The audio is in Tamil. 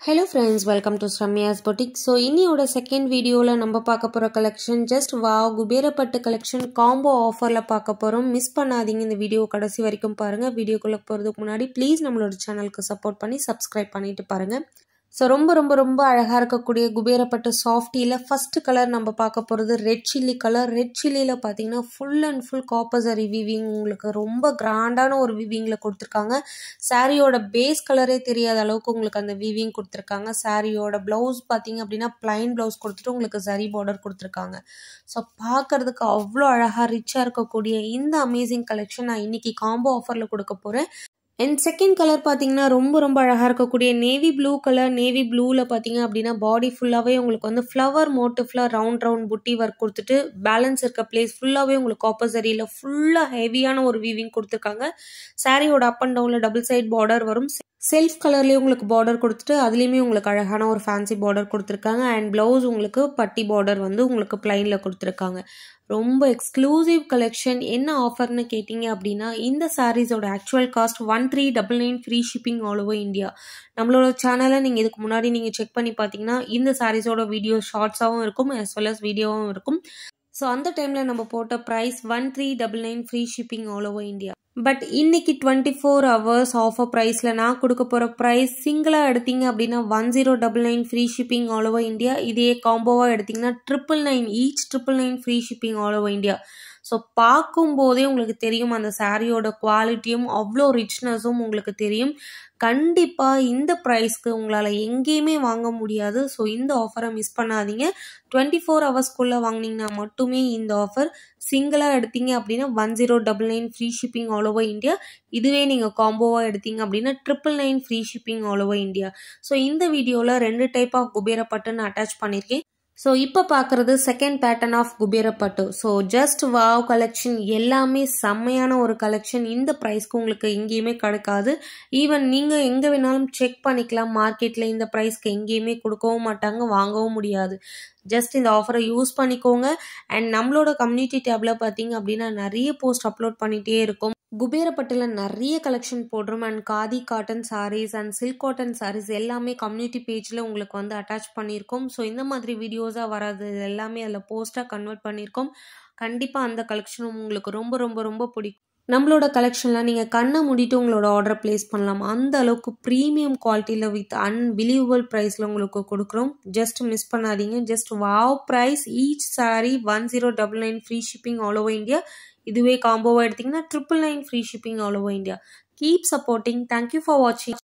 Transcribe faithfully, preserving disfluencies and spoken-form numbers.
Hello friends, welcome to Ramya's boutique. So இன்னியோட second videoல நம்ம பார்க்க போற collection just wow Kubera Pattu collection combo offerல பார்க்க போறோம். மிஸ் பண்ணாதீங்க இந்த வீடியோ கடைசி வரைக்கும் பாருங்க. வீடியோக்குள்ள போறதுக்கு முன்னாடி please நம்மளோட சேனலுக்கு சப்போர்ட் பண்ணி subscribe பண்ணிட்டு பாருங்க. So ரொம்ப ரொம்ப ரொம்ப அழகா இருக்கக்கூடிய Kubera Pattu Softyல first color நம்ம பார்க்க போறது red chilli color. Red chilliல பாத்தீங்கன்னா full and full copper zari weaving உங்களுக்கு ரொம்ப கிராண்டான ஒரு weavingல கொடுத்திருக்காங்க. சாரியோட பேஸ் கலரே தெரியாத அளவுக்கு உங்களுக்கு அந்த weaving கொடுத்திருக்காங்க. சாரியோட blouse பாத்தீங்க அப்படினா plain blouse கொடுத்துட்டு உங்களுக்கு zari border கொடுத்திருக்காங்க. So பார்க்கிறதுக்கு அவ்ளோ அழகா ரிச்சா இருக்கக்கூடிய இந்த amazing collection நான் இன்னைக்கு combo offerல கொடுக்க போறேன். And second color பாத்தீங்கன்னா ரொம்ப ரொம்ப அழகா இருக்கக்கூடிய navy blue color. navy blueல பாத்தீங்க அப்படினா பாடி ஃபுல்லாவே உங்களுக்கு வந்து flower motifல round round booty work கொடுத்துட்டு பேலன்ஸ் இருக்க place ஃபுல்லாவே உங்களுக்கு copper zariல ஃபுல்லா ஹெவியான ஒரு weaving கொடுத்திருக்காங்க. சாரியோட up and downல double side border வரும். செல்ஃப் கலர்லயே உங்களுக்கு பார்டர் கொடுத்துட்டு அதுலயுமே உங்களுக்கு அழகான ஒரு ஃபேன்சி பார்டர் கொடுத்திருக்காங்க. அண்ட் பிளவுஸ் உங்களுக்கு பட்டி பார்டர் வந்து உங்களுக்கு பிளைன்ல கொடுத்திருக்காங்க. ரொம்ப எக்ஸ்க்ளூசிவ் கலெக்ஷன். என்ன ஆஃபர்னு கேட்டிங்க அப்படின்னா இந்த சாரீஸோட actual cost one three double nine free shipping all over India. நம்மளோட சேனலை நீங்கள் இதுக்கு முன்னாடி நீங்கள் செக் பண்ணி பார்த்தீங்கன்னா இந்த சாரீஸோட வீடியோ ஷார்ட்ஸாகவும் இருக்கும் as well as வீடியோவும் இருக்கும். ஸோ அந்த டைமில் நம்ம போட்ட price one three double nine free shipping all over India. But இன்னைக்கு டுவெண்ட்டி ஃபோர் ஹவர்ஸ் ஆஃபர் ப்ரைஸில் நான் கொடுக்க போகிற ப்ரைஸ் சிங்கிளாக எடுத்தீங்க அப்படின்னா one zero double nine free shipping all over India. இதே காம்போவாக எடுத்தீங்கன்னா triple nine each triple nine free shipping all over India. So பார்க்கும்போதே உங்களுக்கு தெரியும் அந்த சாரியோட குவாலிட்டியும் அவ்வளோ ரிச்னஸும் உங்களுக்கு தெரியும். கண்டிப்பாக இந்த ப்ரைஸ்க்கு உங்களால் எங்கேயுமே வாங்க முடியாது. ஸோ இந்த ஆஃபரை மிஸ் பண்ணாதீங்க. டுவெண்ட்டி ஃபோர் ஹவர்ஸ்க்குள்ளே வாங்கினீங்கன்னா மட்டுமே இந்த ஆஃபர். சிங்கிளாக எடுத்தீங்க அப்படின்னா one zero double nine free shipping all over India. இதுவே நீங்கள் காம்போவாக எடுத்தீங்க அப்படின்னா triple nine free shipping all over India. So இந்த வீடியோவில் ரெண்டு type of Kubera Pattu attach பண்ணியிருக்கேன். ஸோ இப்போ பார்க்குறது second pattern of Kubera Pattu. So just wow collection எல்லாமே செம்மையான ஒரு கலெக்ஷன். இந்த ப்ரைஸ்க்கு உங்களுக்கு எங்கேயுமே கிடைக்காது. ஈவன் நீங்கள் எங்கே வேணாலும் செக் பண்ணிக்கலாம். மார்க்கெட்டில் இந்த ப்ரைஸ்க்கு எங்கேயுமே கொடுக்கவும் மாட்டாங்க, வாங்கவும் முடியாது. ஜஸ்ட் இந்த ஆஃபரை யூஸ் பண்ணிக்கோங்க. அண்ட் நம்மளோட கம்யூனிட்டி டேப்ல பார்த்தீங்க அப்படின்னா நிறைய போஸ்ட் அப்லோட் பண்ணிகிட்டே இருக்கும். Kubera Pattuல நிறைய கலெக்ஷன் போடுறோம். And khadi cotton saris and silk cotton saris எல்லாமே கம்யூனிட்டி பேஜில் உங்களுக்கு வந்து அட்டாச் பண்ணியிருக்கோம். ஸோ இந்த மாதிரி வீடியோஸாக வராது எல்லாமே அதில் போஸ்ட்டாக கன்வெர்ட் பண்ணியிருக்கோம். கண்டிப்பாக அந்த கலெக்ஷனும் உங்களுக்கு ரொம்ப ரொம்ப ரொம்ப பிடிக்கும். நம்மளோட கலெக்ஷனில் நீங்கள் கண்ணை மூடிட்டு உங்களோட ஆர்டர் பிளேஸ் பண்ணலாம். அந்த அளவுக்கு ப்ரீமியம் குவாலிட்டியில் வித் அன்பிலீவபிள் ப்ரைஸில் உங்களுக்கு கொடுக்குறோம். ஜஸ்ட் மிஸ் பண்ணாதீங்க. Just wow price. Each sari one zero double nine free shipping all over India. இதுவே காம்போவாக எடுத்தீங்கன்னா triple nine free shipping all over India. Keep supporting. Thank you for வாட்சிங்.